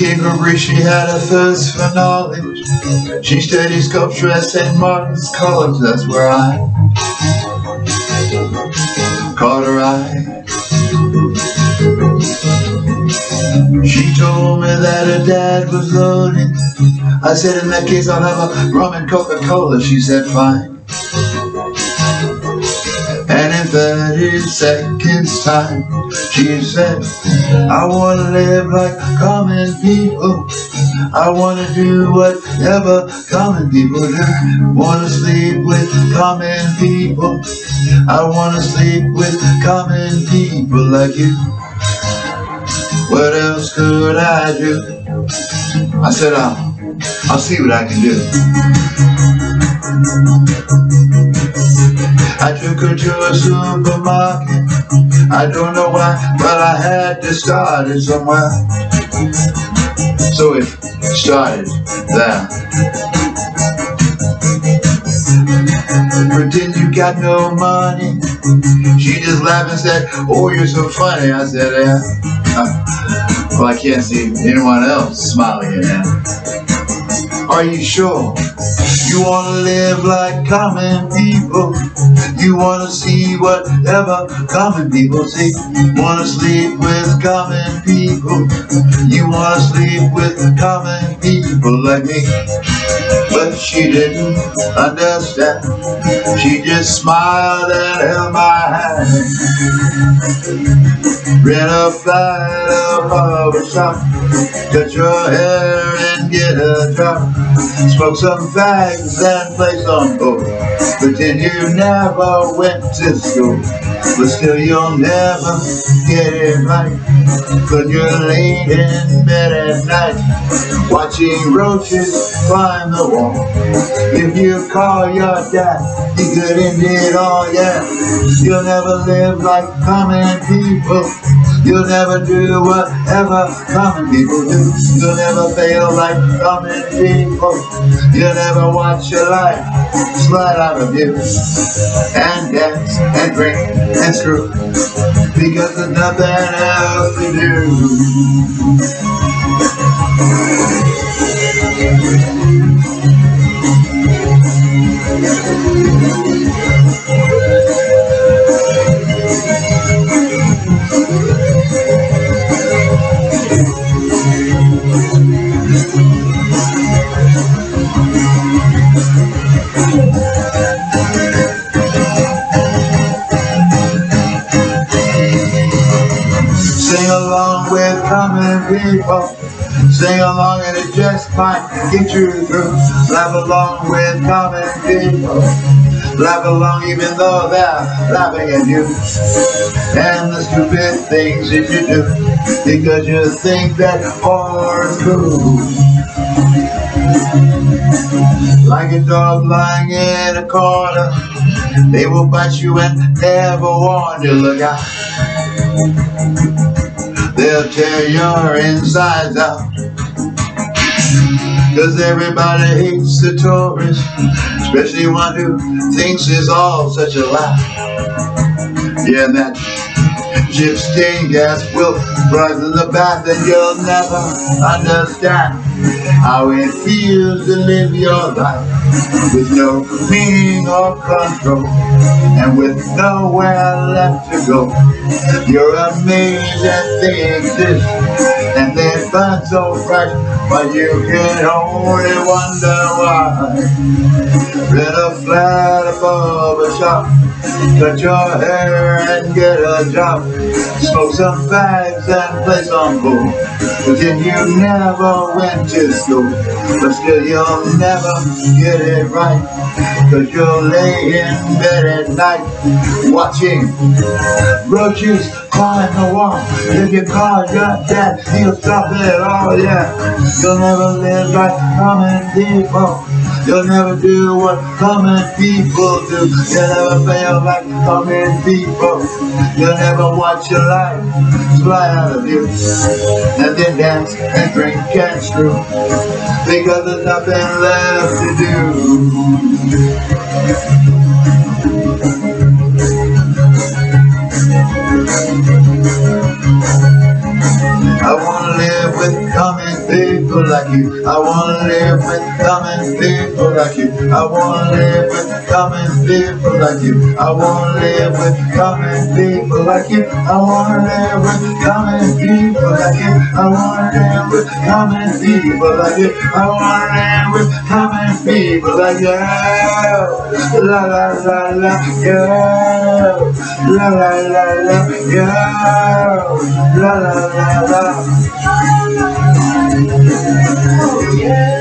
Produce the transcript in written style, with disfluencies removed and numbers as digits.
Ingleby, she had a thirst for knowledge. She studied sculpture at St. Martin's College. That's where I caught her eye. She told me that her dad was loaded. I said, in that case I'll have a rum and Coca-Cola. She said, fine. And in 30 seconds time, she said, I want to live like common people. I want to do whatever common people do. Want to sleep with common people. I want to sleep with common people like you. What else could I do? I said, I'll see what I can do. I took her to a supermarket. I don't know why, but I had to start it somewhere. So it started there. Pretend you got no money. She just laughed and said, oh, you're so funny. I said, yeah. Well, I can't see anyone else smiling at that. Are you sure? You want to live like common people. You want to see whatever common people see. Want to sleep with common people. You want to sleep with common people like me. But she didn't understand. She just smiled and held my hand. Rent a flight above a shop. Cut your hair and get a job. Smoke some fags and play some ball. Pretend you never went to school, but still you'll never get it right. When you're laid in bed at night, watching roaches climb the wall. If you call your dad, he could end it all, yeah. You'll never live like common people. You'll never do whatever common people do. You'll never fail like common people. You'll never watch your life slide out of you. And dance and drink and screw, because there's nothing else to do. Sing along with common people. Sing along and it just might get you through. Laugh along with common people. Laugh along even though they're laughing at you. And the stupid things that you do, because you think that horror is cool. Like a dog lying in a corner, they will bite you and never warn you. Look out. They'll tear your insides out. Cause everybody hates the tourist, especially one who thinks it's all such a lie. Yeah, and that gypsy gas will rise in the bath, and you'll never understand how it feels to live your life with no meaning or control, and with nowhere left to go. You're amazed that they exist, and they burn so bright, but you can only wonder why. Rent a flat above a shop, cut your hair and get a job. Smoke some fags and play some pool. Pretend you never went to school, but still you'll never get it right. Cause you'll lay in bed at night, watching roaches climb the wall. If you call your dad, he'll stop it all, yeah. You'll never live like common people. You'll never do what common people do. You'll never fail like common people. You'll never watch your life slide out of you, and then dance and drink and screw, because there's nothing left to do. I want to live with common people like you. I wanna live with common people like you. I wanna live with common people like you. I wanna live with common people like you. I wanna live with common people like you. I wanna live with common people like you. I wanna live with common people like you. La la la la, yeah. La la la la, yeah. La la la la.